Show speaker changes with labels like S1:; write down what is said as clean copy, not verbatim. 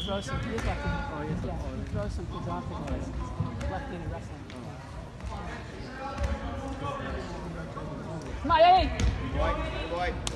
S1: throw some kids left in. Oh, yes. Yeah, he throws some kids off the left in wrestling. Come on, Eddie!
S2: Good boy. Good boy.